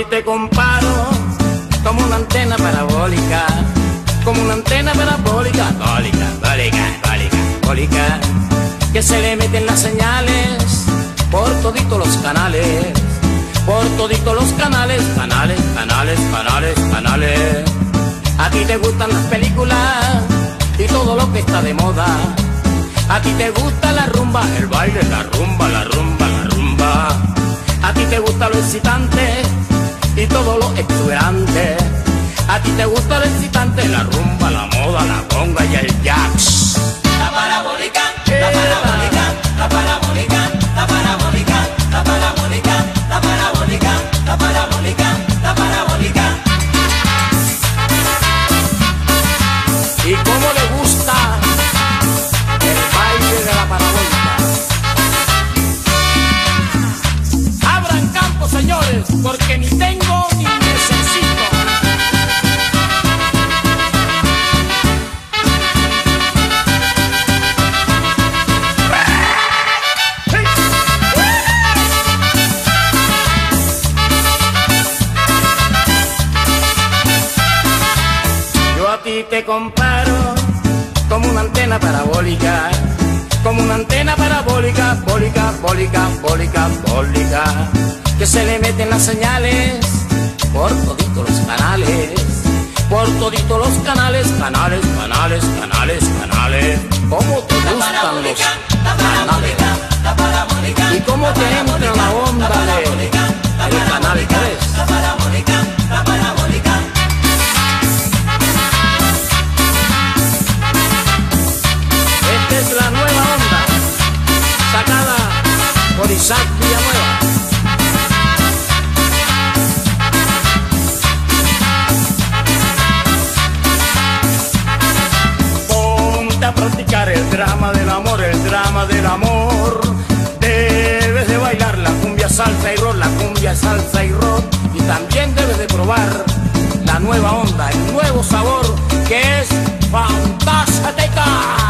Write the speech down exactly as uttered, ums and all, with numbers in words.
ti te comparo como una antena parabólica, como una antena parabólica, bólica, bólica, bólica, bólica, que se le meten las señales por toditos los canales, por toditos los canales, canales, canales, canales, canales. A ti te gustan las películas y todo lo que está de moda. A ti te gusta la rumba, el baile, la rumba, la rumba, la rumba. A ti te gusta lo excitante y todo lo exuberante. A ti te gusta lo excitante, la rumba, la moda, la conga y el jazz. La parabólica, la parabólica, la parabólica, la parabólica, la parabólica, la parabólica, la parabólica, la parabólica. ¿Y cómo le gusta el baile de la parabólica? Abran campo, señores, porque ni tengo ni necesito. Yo a ti te comparo como una antena parabólica, como una antena parabólica, bólica, bólica, bólica, bólica, que se le meten las señales por toditos los canales, por toditos los canales, canales, canales, canales, canales. ¿Cómo te gustan los canales? ¿Y cómo te entra la onda de el canal tres? La parabólica, la parabólica. Esta es la nueva onda, sacada por Isaac Villanueva. Ponte a practicar el drama del amor, el drama del amor. Debes de bailar la cumbia, salsa y rock, la cumbia, salsa y rock. Y también debes de probar la nueva onda, el nuevo sabor que es fantástica.